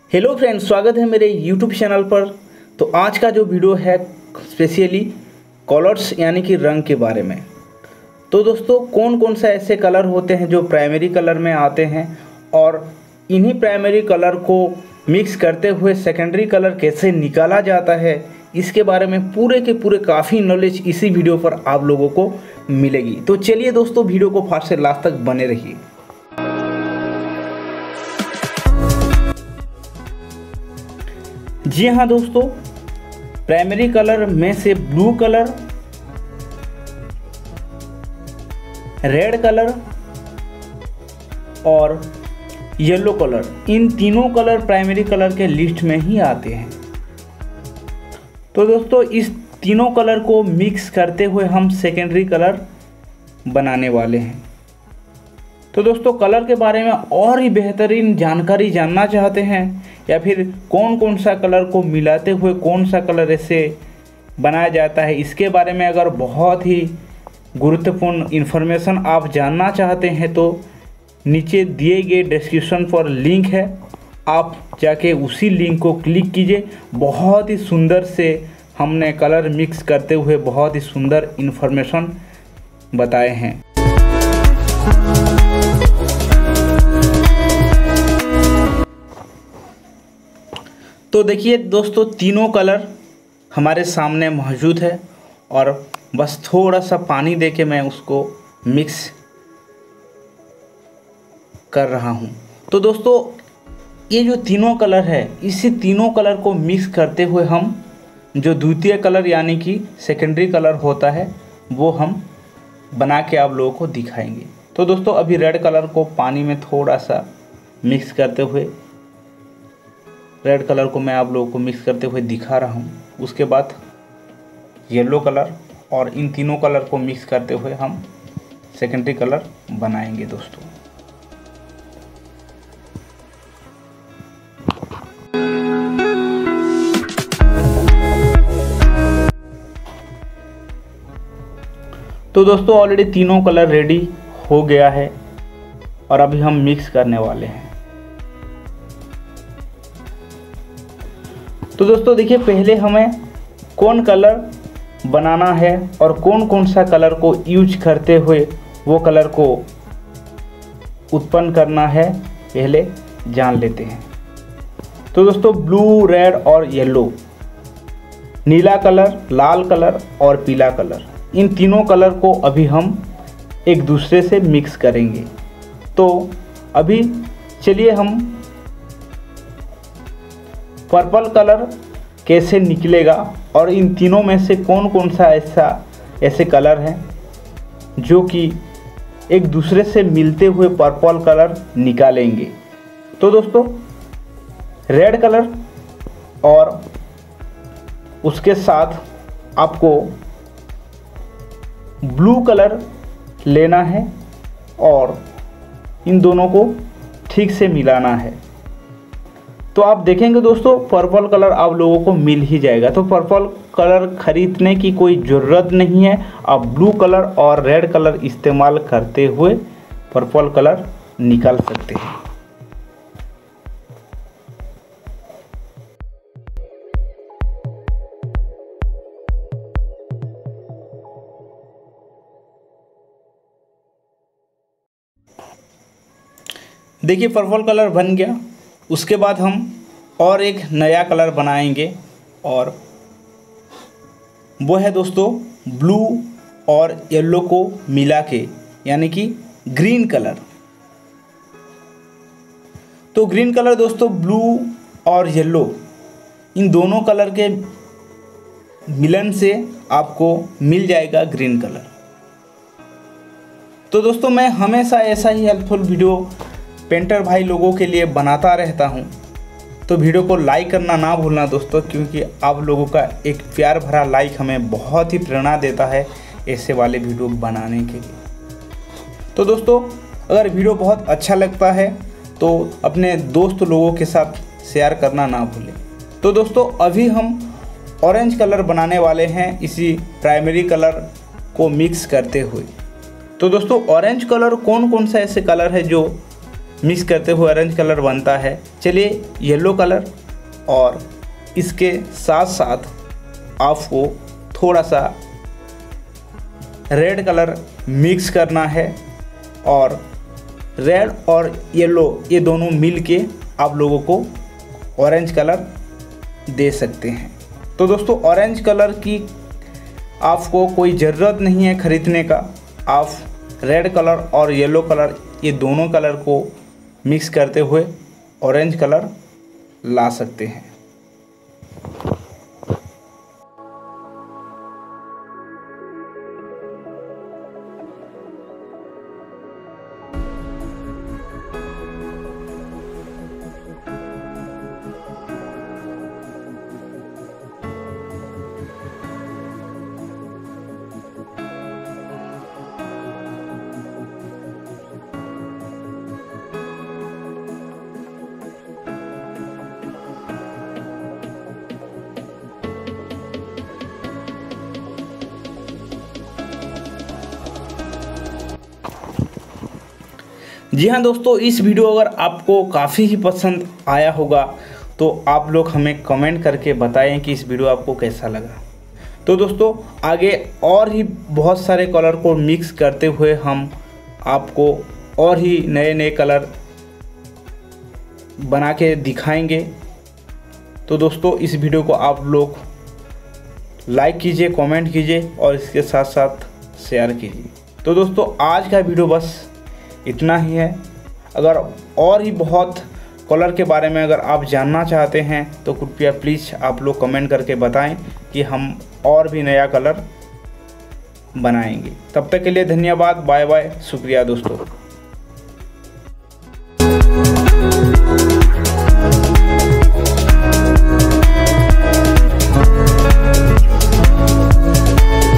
Hello friends, स्वागत है मेरे यूट्यूब चैनल पर। तो आज का जो वीडियो है स्पेशली कलर्स यानी कि रंग के बारे में। तो दोस्तों, कौन कौन सा ऐसे कलर होते हैं जो प्राइमरी कलर में आते हैं और इन्हीं प्राइमरी कलर को मिक्स करते हुए सेकेंडरी कलर कैसे निकाला जाता है, इसके बारे में पूरे के पूरे काफ़ी नॉलेज इसी वीडियो पर आप लोगों को मिलेगी। तो चलिए दोस्तों, वीडियो को फर्स्ट से लास्ट तक बने रहिए। जी हाँ दोस्तों, प्राइमरी कलर में से ब्लू कलर, रेड कलर और येलो कलर, इन तीनों कलर प्राइमरी कलर के लिस्ट में ही आते हैं। तो दोस्तों, इस तीनों कलर को मिक्स करते हुए हम सेकेंडरी कलर बनाने वाले हैं। तो दोस्तों, कलर के बारे में और ही बेहतरीन जानकारी जानना चाहते हैं या फिर कौन कौन सा कलर को मिलाते हुए कौन सा कलर ऐसे बनाया जाता है, इसके बारे में अगर बहुत ही गुरुत्वपूर्ण इन्फॉर्मेशन आप जानना चाहते हैं तो नीचे दिए गए डिस्क्रिप्शन पर लिंक है, आप जाके उसी लिंक को क्लिक कीजिए। बहुत ही सुंदर से हमने कलर मिक्स करते हुए बहुत ही सुंदर इन्फॉर्मेशन बताए हैं। तो देखिए दोस्तों, तीनों कलर हमारे सामने मौजूद है और बस थोड़ा सा पानी देके मैं उसको मिक्स कर रहा हूँ। तो दोस्तों, ये जो तीनों कलर है, इसी तीनों कलर को मिक्स करते हुए हम जो द्वितीय कलर यानी कि सेकेंडरी कलर होता है वो हम बना के आप लोगों को दिखाएंगे। तो दोस्तों, अभी रेड कलर को पानी में थोड़ा सा मिक्स करते हुए, रेड कलर को मैं आप लोगों को मिक्स करते हुए दिखा रहा हूँ। उसके बाद येलो कलर और इन तीनों कलर को मिक्स करते हुए हम सेकेंडरी कलर बनाएंगे दोस्तों। तो दोस्तों, ऑलरेडी तीनों कलर रेडी हो गया है और अभी हम मिक्स करने वाले हैं। तो दोस्तों देखिए, पहले हमें कौन कलर बनाना है और कौन कौन सा कलर को यूज करते हुए वो कलर को उत्पन्न करना है, पहले जान लेते हैं। तो दोस्तों, ब्लू, रेड और येलो, नीला कलर, लाल कलर और पीला कलर, इन तीनों कलर को अभी हम एक दूसरे से मिक्स करेंगे। तो अभी चलिए हम पर्पल कलर कैसे निकलेगा और इन तीनों में से कौन कौन सा ऐसे कलर हैं जो कि एक दूसरे से मिलते हुए पर्पल कलर निकालेंगे। तो दोस्तों, रेड कलर और उसके साथ आपको ब्लू कलर लेना है और इन दोनों को ठीक से मिलाना है। तो आप देखेंगे दोस्तों, पर्पल कलर आप लोगों को मिल ही जाएगा। तो पर्पल कलर खरीदने की कोई ज़रूरत नहीं है, आप ब्लू कलर और रेड कलर इस्तेमाल करते हुए पर्पल कलर निकाल सकते हैं। देखिए, पर्पल कलर बन गया। उसके बाद हम और एक नया कलर बनाएंगे और वो है दोस्तों ब्लू और येलो को मिला के, यानी कि ग्रीन कलर। तो ग्रीन कलर दोस्तों, ब्लू और येलो, इन दोनों कलर के मिलन से आपको मिल जाएगा ग्रीन कलर। तो दोस्तों, मैं हमेशा ऐसा ही हेल्पफुल वीडियो पेंटर भाई लोगों के लिए बनाता रहता हूं। तो वीडियो को लाइक करना ना भूलना दोस्तों, क्योंकि आप लोगों का एक प्यार भरा लाइक हमें बहुत ही प्रेरणा देता है ऐसे वाले वीडियो बनाने के लिए। तो दोस्तों, अगर वीडियो बहुत अच्छा लगता है तो अपने दोस्त लोगों के साथ शेयर करना ना भूलें। तो दोस्तों, अभी हम ऑरेंज कलर बनाने वाले हैं इसी प्राइमरी कलर को मिक्स करते हुए। तो दोस्तों, ऑरेंज कलर कौन कौन सा ऐसे कलर है जो मिक्स करते हुए ऑरेंज कलर बनता है। चलिए येलो कलर और इसके साथ साथ आपको थोड़ा सा रेड कलर मिक्स करना है और रेड और येलो ये दोनों मिल के आप लोगों को ऑरेंज कलर दे सकते हैं। तो दोस्तों ऑरेंज कलर की आपको कोई ज़रूरत नहीं है ख़रीदने का। आप रेड कलर और येलो कलर ये दोनों कलर को मिक्स करते हुए ऑरेंज कलर ला सकते हैं। जी हाँ दोस्तों, इस वीडियो अगर आपको काफ़ी ही पसंद आया होगा तो आप लोग हमें कमेंट करके बताएं कि इस वीडियो आपको कैसा लगा। तो दोस्तों आगे और ही बहुत सारे कलर को मिक्स करते हुए हम आपको और ही नए नए कलर बना के दिखाएंगे। तो दोस्तों इस वीडियो को आप लोग लाइक कीजिए, कमेंट कीजिए और इसके साथ साथ शेयर कीजिए। तो दोस्तों आज का वीडियो बस इतना ही है। अगर और ही बहुत कलर के बारे में अगर आप जानना चाहते हैं तो कृपया प्लीज़ आप लोग कमेंट करके बताएं कि हम और भी नया कलर बनाएंगे। तब तक के लिए धन्यवाद, बाय बाय, शुक्रिया दोस्तों।